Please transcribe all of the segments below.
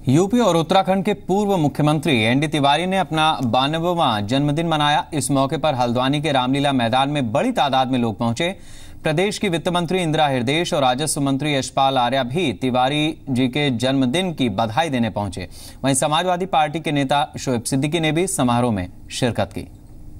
UP और उत्तराखंड के पूर्व मुख्यमंत्री एनडी तिवारी ने अपना 92वां जन्मदिन मनाया। इस मौके पर हल्द्वानी के रामलीला मैदान में बड़ी तादाद में लोग पहुंचे। प्रदेश की वित्त मंत्री इंदिरा हृदयेश और राजस्व मंत्री यशपाल आर्या भी तिवारी जी के जन्मदिन की बधाई देने पहुंचे। वहीं समाजवादी पार्टी के नेता शोएब सिद्दीकी ने भी समारोह में शिरकत की।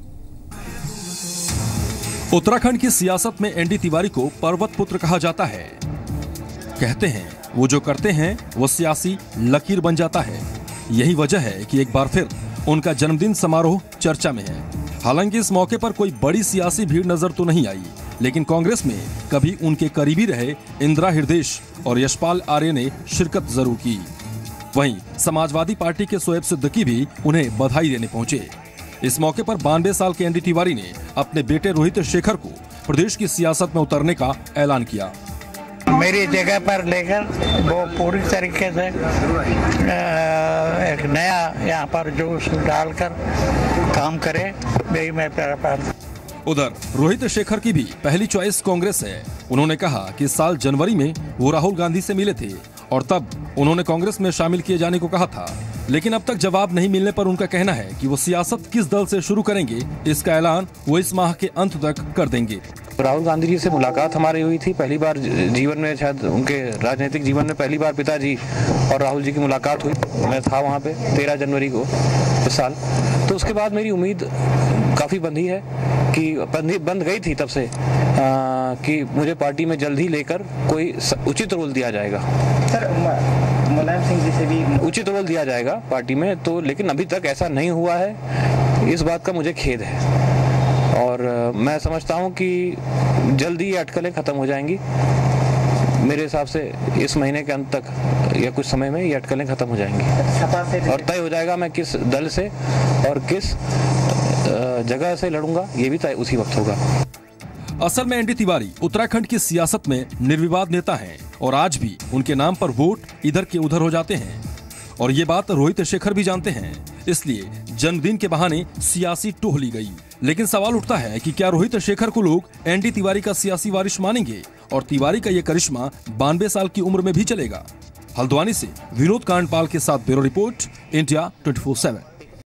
उत्तराखंड की सियासत में एनडी तिवारी को पर्वत पुत्र कहा जाता है। कहते हैं वो जो करते हैं वो सियासी लकीर बन जाता है। यही वजह है कि एक बार फिर उनका जन्मदिन समारोह चर्चा में है। हालांकि इस मौके पर कोई बड़ी सियासी भीड़ नजर तो नहीं आई, लेकिन कांग्रेस में कभी उनके करीबी रहे इंदिरा हृदयेश और यशपाल आर्य ने शिरकत जरूर की। वहीं समाजवादी पार्टी के शोएब सिद्दीकी भी उन्हें बधाई देने पहुंचे। इस मौके पर 92 साल के एनडी तिवारी ने अपने बेटे रोहित शेखर को प्रदेश की सियासत में उतरने का ऐलान किया। मेरी जगह पर लेकर वो पूरी तरीके से एक नया यहाँ पर जोश डालकर काम करे, यही मैं प्यार। उधर रोहित शेखर की भी पहली चॉइस कांग्रेस है। उन्होंने कहा कि इस साल जनवरी में वो राहुल गांधी से मिले थे और तब उन्होंने कांग्रेस में शामिल किए जाने को कहा था, लेकिन अब तक जवाब नहीं मिलने पर उनका कहना है कि वो सियासत किस दल से शुरू करेंगे, इसका ऐलान वो इस माह के अंत तक कर देंगे। राहुल गांधी जी से मुलाकात हमारी हुई थी पहली बार जीवन में, शायद उनके राजनीतिक जीवन में पहली बार पिताजी और राहुल जी की मुलाकात हुई। मैं था वहाँ पे 13 जनवरी को इस साल। तो उसके बाद मेरी उम्मीद काफ़ी बंधी है कि बंद गई थी तब से कि मुझे पार्टी में जल्द ही लेकर कोई उचित रोल दिया जाएगा। सर, मुलायम सिंह जी से भी उचित रोल दिया जाएगा पार्टी में, तो लेकिन अभी तक ऐसा नहीं हुआ है। इस बात का मुझे खेद है और मैं समझता हूं कि जल्दी ये अटकलें खत्म हो जाएंगी। मेरे हिसाब से इस महीने के अंत तक या कुछ समय में ये अटकलें खत्म हो जाएंगी और तय हो जाएगा मैं किस दल से और किस जगह से लड़ूंगा, ये भी तय उसी वक्त होगा। असल में एनडी तिवारी उत्तराखंड की सियासत में निर्विवाद नेता हैं और आज भी उनके नाम पर वोट इधर के उधर हो जाते हैं और ये बात रोहित शेखर भी जानते हैं। इसलिए जन्मदिन के बहाने सियासी टोह ली गई। लेकिन सवाल उठता है कि क्या रोहित शेखर को लोग एनडी तिवारी का सियासी वारिस मानेंगे और तिवारी का ये करिश्मा 92 साल की उम्र में भी चलेगा। हल्द्वानी से विनोद कांडपाल के साथ ब्यूरो रिपोर्ट, इंडिया 24/7।